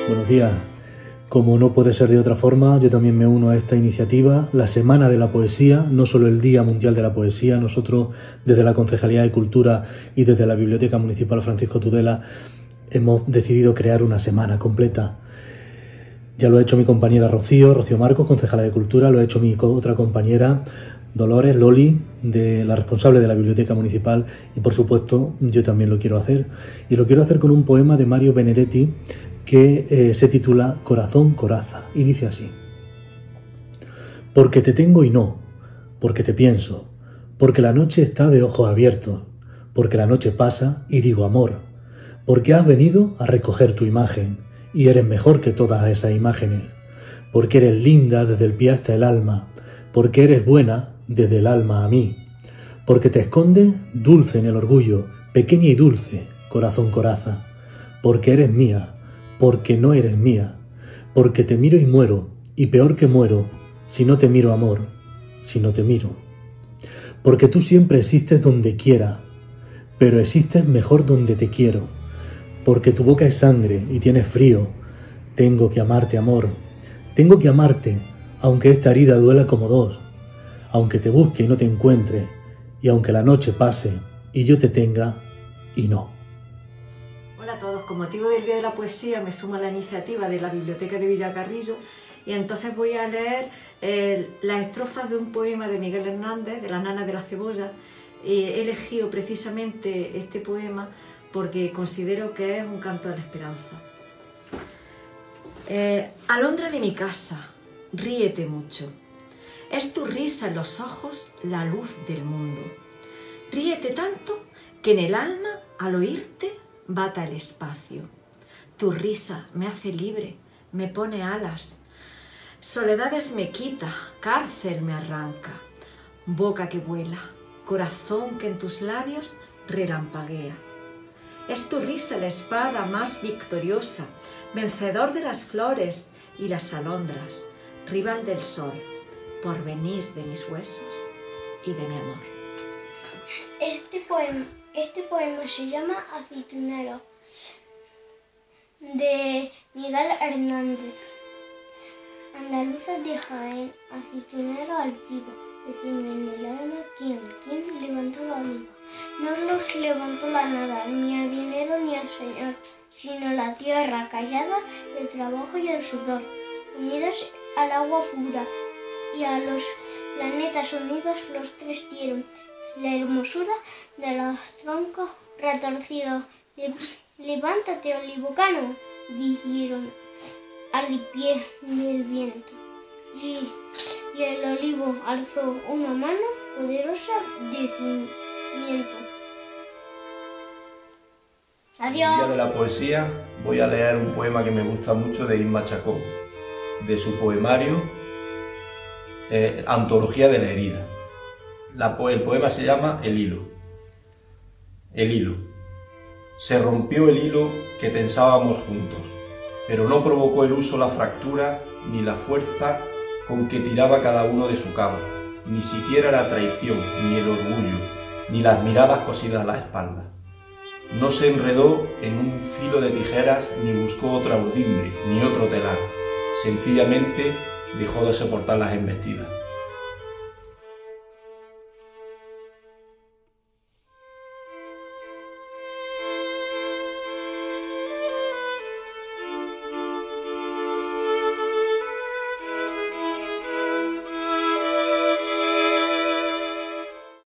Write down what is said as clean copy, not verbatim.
Buenos días. Como no puede ser de otra forma, yo también me uno a esta iniciativa, la Semana de la Poesía, no solo el Día Mundial de la Poesía. Nosotros, desde la Concejalía de Cultura y desde la Biblioteca Municipal Francisco Tudela, hemos decidido crear una semana completa. Ya lo ha hecho mi compañera Rocío Marcos, concejala de Cultura, lo ha hecho mi otra compañera Dolores, Loli, la responsable de la Biblioteca Municipal, y por supuesto yo también lo quiero hacer. Y lo quiero hacer con un poema de Mario Benedetti que se titula Corazón, coraza, y dice así: porque te tengo y no, porque te pienso, porque la noche está de ojos abiertos, porque la noche pasa y digo amor, porque has venido a recoger tu imagen y eres mejor que todas esas imágenes, porque eres linda desde el pie hasta el alma, porque eres buena desde el alma a mí, porque te escondes dulce en el orgullo, pequeña y dulce, corazón, coraza, porque eres mía, porque no eres mía, porque te miro y muero, y peor que muero, si no te miro amor, si no te miro. Porque tú siempre existes donde quiera, pero existes mejor donde te quiero. Porque tu boca es sangre y tienes frío, tengo que amarte amor, tengo que amarte, aunque esta herida duela como dos, aunque te busque y no te encuentre, y aunque la noche pase y yo te tenga y no. Hola a todos, con motivo del Día de la Poesía me sumo a la iniciativa de la Biblioteca de Villacarrillo y entonces voy a leer las estrofas de un poema de Miguel Hernández, de La nana de la cebolla. He elegido precisamente este poema porque considero que es un canto a la esperanza. Alondra de mi casa, ríete mucho. Es tu risa en los ojos la luz del mundo. Ríete tanto que en el alma, al oírte, bata el espacio. Tu risa me hace libre, me pone alas. Soledades me quita, cárcel me arranca. Boca que vuela, corazón que en tus labios relampaguea. Es tu risa la espada más victoriosa, vencedor de las flores y las alondras, rival del sol, porvenir de mis huesos y de mi amor. Este poema se llama Aceitunero, de Miguel Hernández. Andaluzas de Jaén, aceitunero altivo, defiende en el alma ¿quién levantó la oliva? No los levantó la nada, ni el dinero ni el señor, sino la tierra callada, el trabajo y el sudor, unidos al agua pura, y a los planetas unidos los tres dieron la hermosura de los troncos retorcidos. Levántate, olivocano, dijeron al pie del viento. Y el olivo alzó una mano poderosa de cimiento. Adiós. En el Día de la Poesía voy a leer un poema que me gusta mucho de Isma Chacón, de su poemario Antología de la herida. El poema se llama El hilo. El hilo. Se rompió el hilo que tensábamos juntos, pero no provocó el uso la fractura ni la fuerza con que tiraba cada uno de su cabo, ni siquiera la traición, ni el orgullo, ni las miradas cosidas a la espalda. No se enredó en un filo de tijeras, ni buscó otra urdimbre, ni otro telar. Sencillamente dejó de soportar las embestidas.